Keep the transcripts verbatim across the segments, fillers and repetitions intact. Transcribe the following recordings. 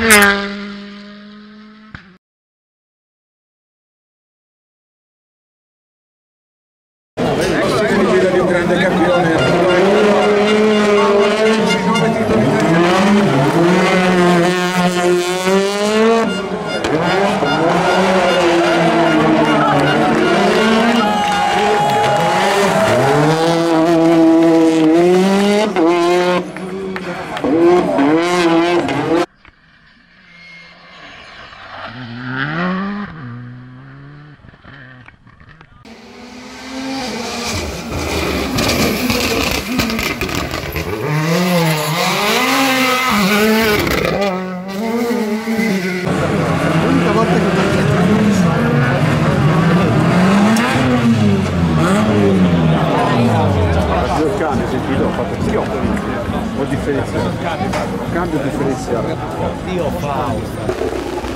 Di un grande campione. Sentito, ho fatto schioppo o differenziale? Cambio differenziale. Dio Fausto.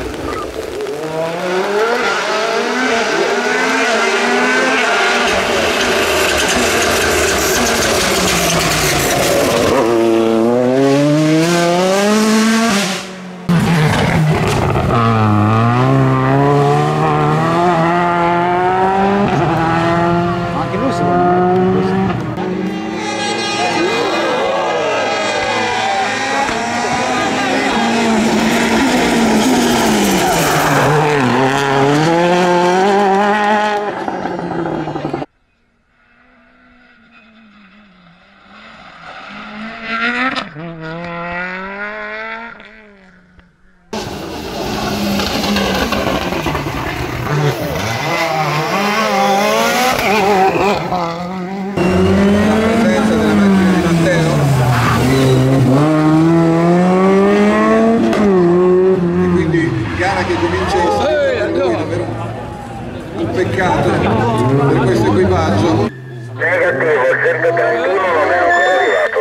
Un peccato per questo equipaggio. Negativo, il centotrentuno non è ancora arrivato.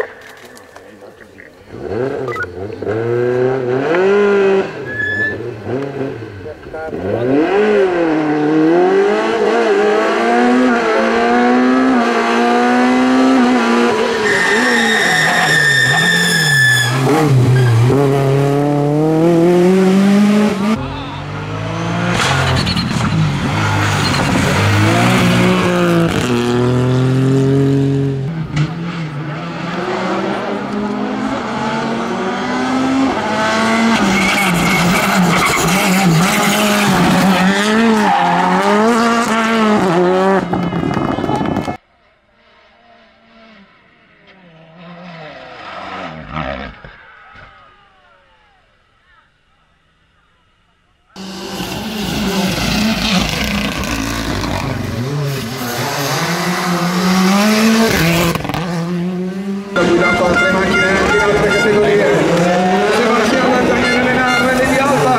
Guidato altre macchine anche in altre categorie. Sebastiano Daniele Lenarre di Alba,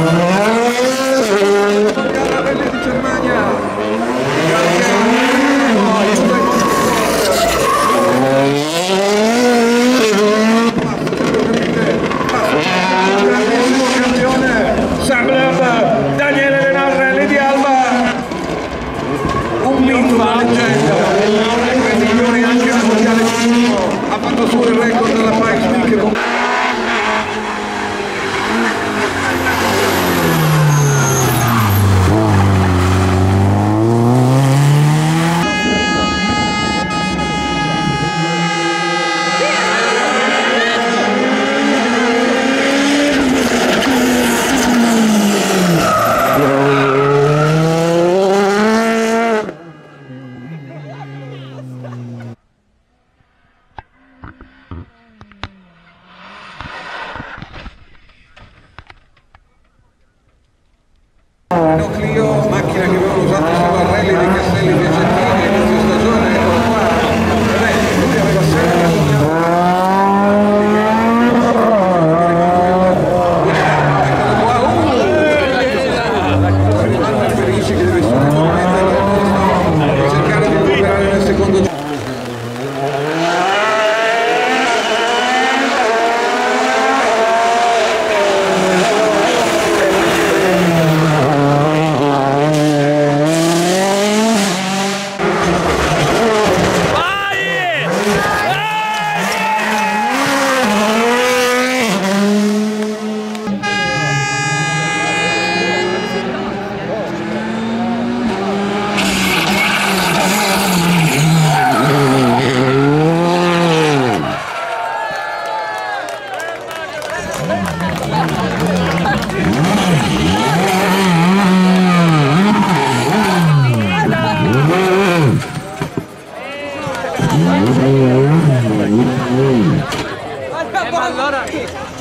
Garabelle di Germania, grandissimo campione Sablab Daniele Lenarre di Alba, un mito, una leggenda, tra i migliori anche nel mondiale ha fatto su il record della Pikes Peak.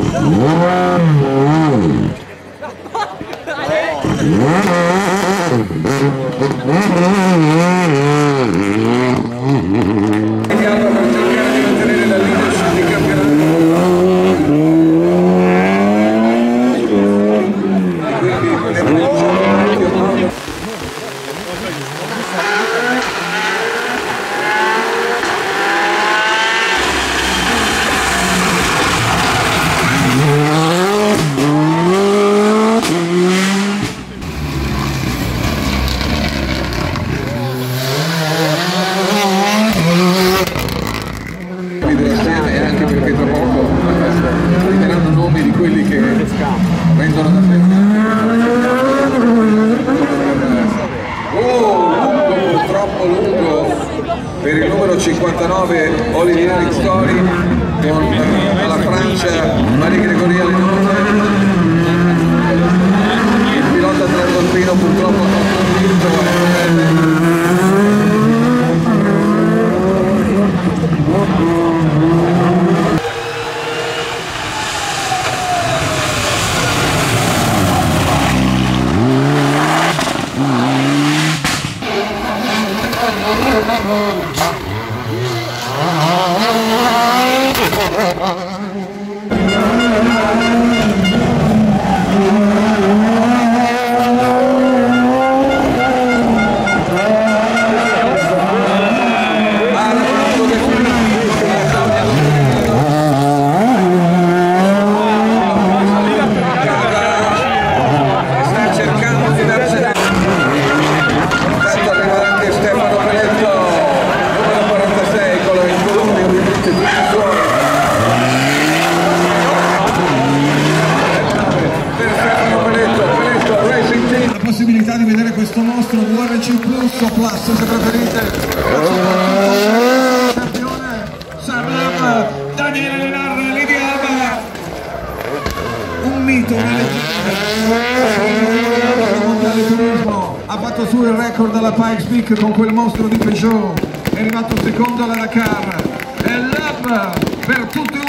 Per il numero cinquantanove Olivier Ristori con alla Francia Marie Gregoria Lenone. Il pilota Trentino purtroppo non ha vinto. Possibilità di vedere questo mostro U R C Plus o Plus se preferite, campione Sarlam Daniele Lenar Lidi Alba, un mito, una leggenda mondiale turismo, ha fatto su il record alla Pikes Peak con quel mostro di Peugeot, è arrivato secondo alla Dakar, è l'Alba per tutti